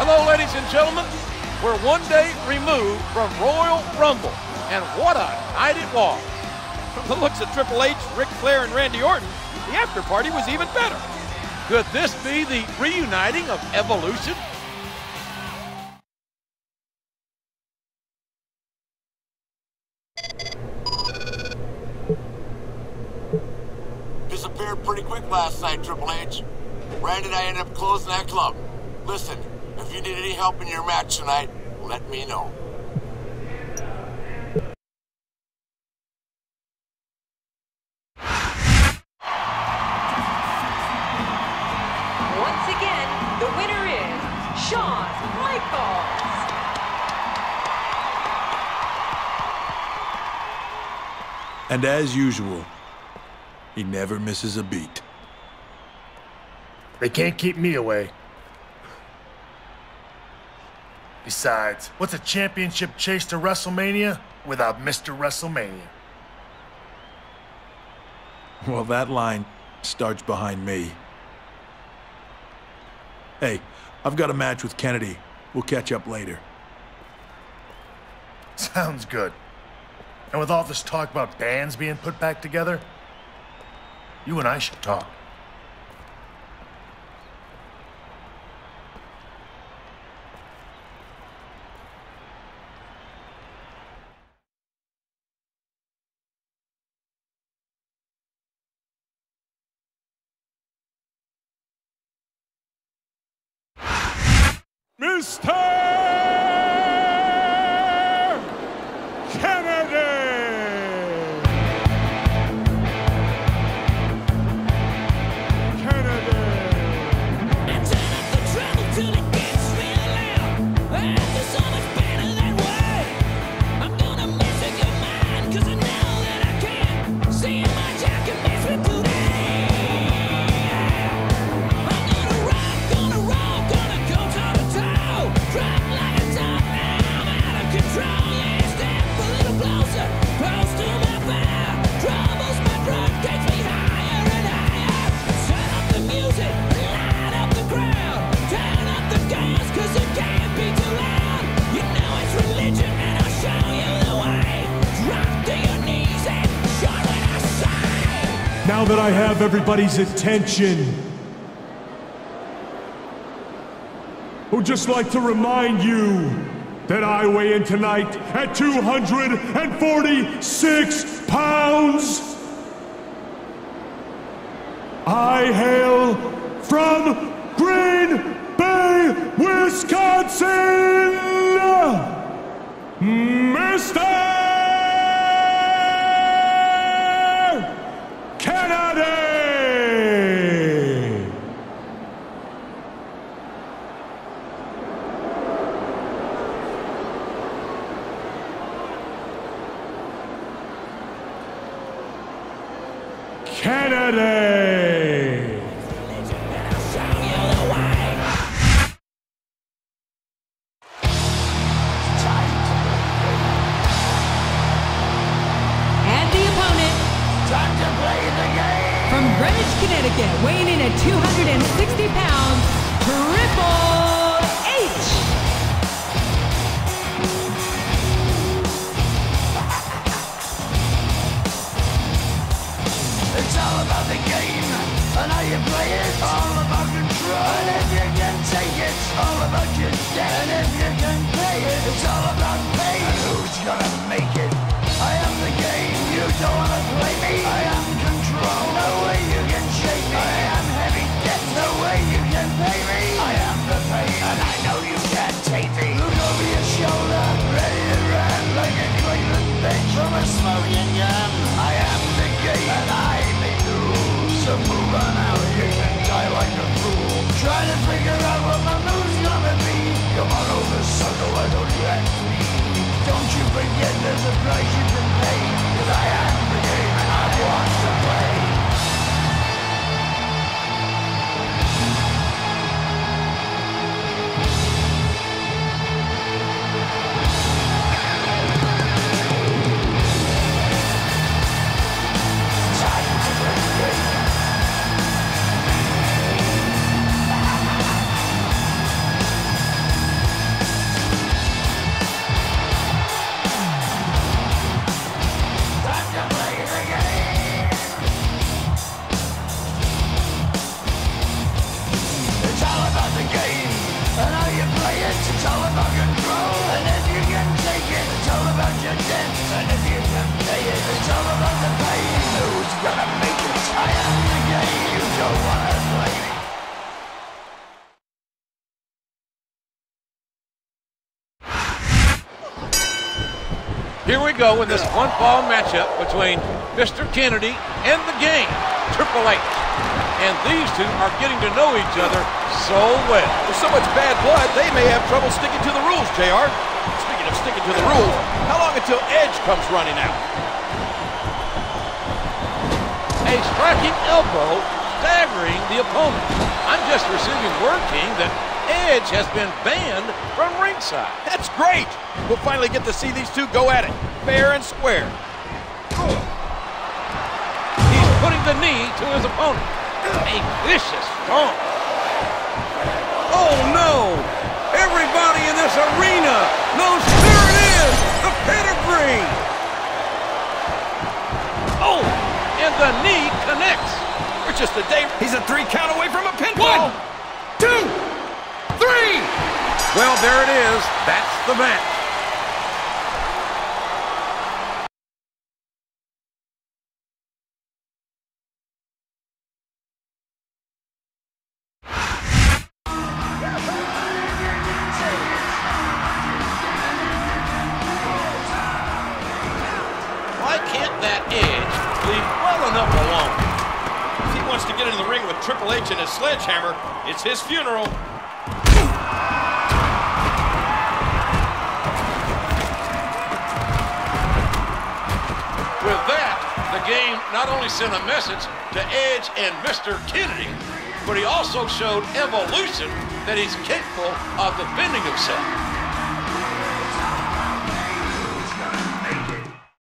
Hello, ladies and gentlemen. We're one day removed from Royal Rumble, and what a night it was. From the looks of Triple H, Ric Flair, and Randy Orton, the after party was even better. Could this be the reuniting of Evolution? Disappeared pretty quick last night, Triple H. Randy and I ended up closing that club. Listen, if you need any help in your match tonight, let me know. Once again, the winner is Shawn Michaels. And as usual, he never misses a beat. They can't keep me away. Besides, what's a championship chase to WrestleMania without Mr. WrestleMania? Well, that line starts behind me. Hey, I've got a match with Kennedy. We'll catch up later. Sounds good. And with all this talk about bands being put back together, you and I should talk. Mr. Kennedy! Now that I have everybody's attention, I would just like to remind you that I weigh in tonight at 246 pounds. I hail from Green Bay, Wisconsin, Mr. Kennedy! And the opponent, Time to play the game! from Greenwich, Connecticut, weighing in at 260 pounds, Triple H. It's all about the game, and how you play it. All about control, and if you can take it, it's all about your debt. And if you can pay it, it's all about pay. And who's gonna make it? I am the game, you don't wanna play me. I am control, no way you can shake me. I am heavy debt, no way you can pay me. I am the pain, and I know you can't take me. Look over your shoulder, ready to run like a Cleveland bench from a smoking gun. I am the game, and I may lose. So move on out, you can die like a fool. Try to figure out what my move's gonna be. Come on over, sucker, why don't you act me? Here we go in this one-fall matchup between Mr. Kennedy and the Game, Triple H. And these two are getting to know each other so well. With so much bad blood, they may have trouble sticking to the rules, JR. Speaking of sticking to the rules, how long until Edge comes running out? A striking elbow staggering the opponent. I'm just receiving word, King, that Edge has been banned from ringside. That's great. We'll finally get to see these two go at it, fair and square. He's putting the knee to his opponent. A vicious stomp. Oh no! Everybody in this arena knows there it is, the pedigree. Oh, and the knee connects. We're just a day. He's a 3 count away from a pinfall. 1, 2, 3. Well, there it is. That's the match. Why can't that Edge leave well enough alone? If he wants to get into the ring with Triple H and his sledgehammer, it's his funeral. With that, the Game not only sent a message to Edge and Mr. Kennedy, but he also showed Evolution that he's capable of defending himself.